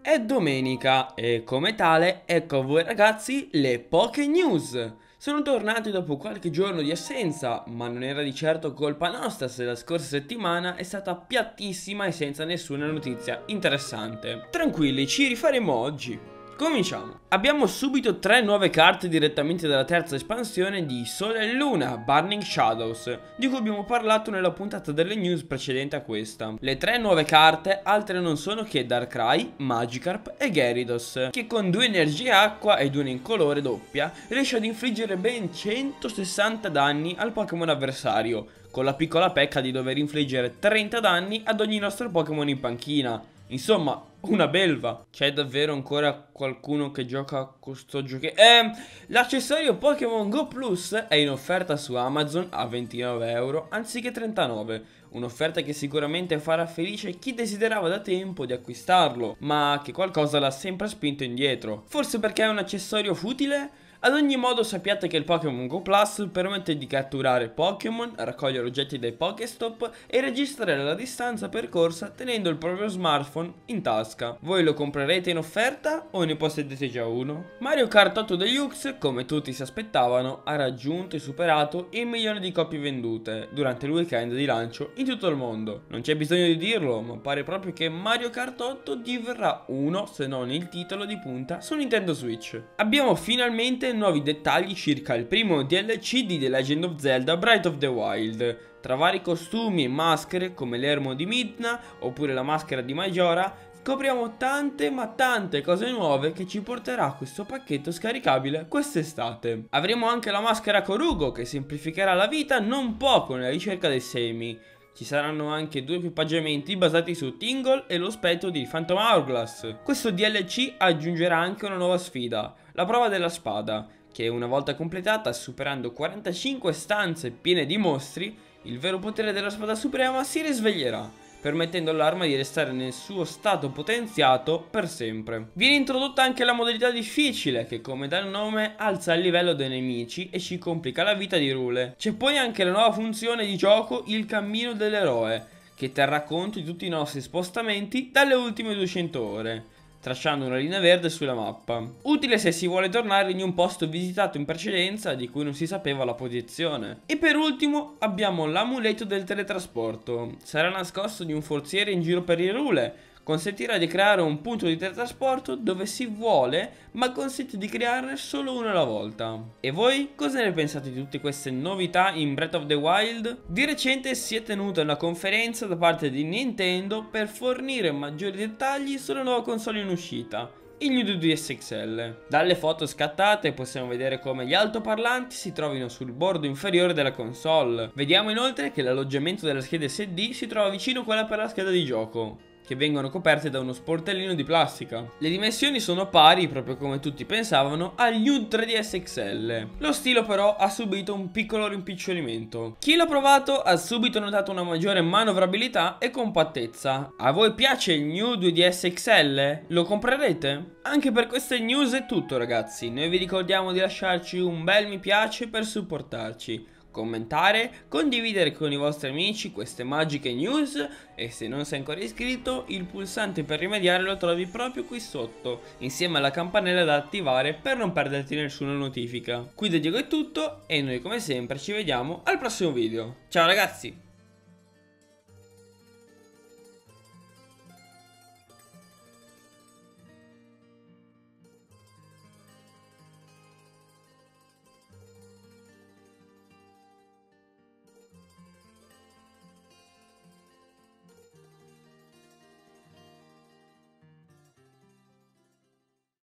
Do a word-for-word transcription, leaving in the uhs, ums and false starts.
è domenica e come tale ecco a voi ragazzi le Poké News. Sono tornati dopo qualche giorno di assenza, ma non era di certo colpa nostra se la scorsa settimana è stata piattissima e senza nessuna notizia interessante. Tranquilli, ci rifaremo oggi. Cominciamo. Abbiamo subito tre nuove carte direttamente dalla terza espansione di Sole e Luna, Burning Shadows, di cui abbiamo parlato nella puntata delle news precedente a questa. Le tre nuove carte altre non sono che Darkrai, Magikarp e Gyarados, che con due energie acqua ed una incolore doppia riesce ad infliggere ben centosessanta danni al Pokémon avversario, con la piccola pecca di dover infliggere trenta danni ad ogni nostro Pokémon in panchina. Insomma, una belva. C'è davvero ancora qualcuno che gioca a questo gioco? Eh, l'accessorio Pokémon Go Plus è in offerta su Amazon a ventinove euro anziché trentanove. Un'offerta che sicuramente farà felice chi desiderava da tempo di acquistarlo, ma che qualcosa l'ha sempre spinto indietro. Forse perché è un accessorio futile? Ad ogni modo sappiate che il Pokémon Go Plus permette di catturare Pokémon, raccogliere oggetti dai Pokéstop e registrare la distanza percorsa tenendo il proprio smartphone in tasca. Voi lo comprerete in offerta o ne possedete già uno? Mario Kart otto Deluxe, come tutti si aspettavano, ha raggiunto e superato il milione di copie vendute durante il weekend di lancio in tutto il mondo. Non c'è bisogno di dirlo, ma pare proprio che Mario Kart otto diverrà uno, se non il titolo di punta, su Nintendo Switch. Abbiamo finalmente nuovi dettagli circa il primo D L C di The Legend of Zelda Breath of the Wild. Tra vari costumi e maschere come l'ermo di Midna oppure la maschera di Majora, scopriamo tante ma tante cose nuove che ci porterà questo pacchetto scaricabile quest'estate. Avremo anche la maschera Korugo che semplificherà la vita non poco nella ricerca dei semi. Ci saranno anche due equipaggiamenti basati su Tingle e lo spettro di Phantom Hourglass. Questo D L C aggiungerà anche una nuova sfida, la prova della spada, che una volta completata, superando quarantacinque stanze piene di mostri, il vero potere della spada suprema si risveglierà, permettendo all'arma di restare nel suo stato potenziato per sempre. Viene introdotta anche la modalità difficile, che come dal nome alza il livello dei nemici e ci complica la vita di Rule. C'è poi anche la nuova funzione di gioco, il cammino dell'eroe, che terrà conto di tutti i nostri spostamenti dalle ultime duecento ore, tracciando una linea verde sulla mappa. Utile se si vuole tornare in un posto visitato in precedenza di cui non si sapeva la posizione. E per ultimo abbiamo l'amuleto del teletrasporto. Sarà nascosto di un forziere in giro per Hyrule. Consentirà di creare un punto di teletrasporto dove si vuole, ma consente di crearne solo uno alla volta. E voi cosa ne pensate di tutte queste novità in Breath of the Wild? Di recente si è tenuta una conferenza da parte di Nintendo per fornire maggiori dettagli sulla nuova console in uscita, il New due D S X L. Dalle foto scattate possiamo vedere come gli altoparlanti si trovino sul bordo inferiore della console. Vediamo inoltre che l'alloggiamento della scheda S D si trova vicino a quella per la scheda di gioco, che vengono coperte da uno sportellino di plastica. Le dimensioni sono pari, proprio come tutti pensavano, al New tre D S X L. Lo stilo però ha subito un piccolo rimpicciolimento. Chi l'ha provato ha subito notato una maggiore manovrabilità e compattezza. A voi piace il New due D S X L? Lo comprerete? Anche per queste news è tutto ragazzi, noi vi ricordiamo di lasciarci un bel mi piace per supportarci, commentare, condividere con i vostri amici queste magiche news e se non sei ancora iscritto il pulsante per rimediare lo trovi proprio qui sotto insieme alla campanella da attivare per non perderti nessuna notifica. Qui da Diego è tutto e noi come sempre ci vediamo al prossimo video. Ciao ragazzi!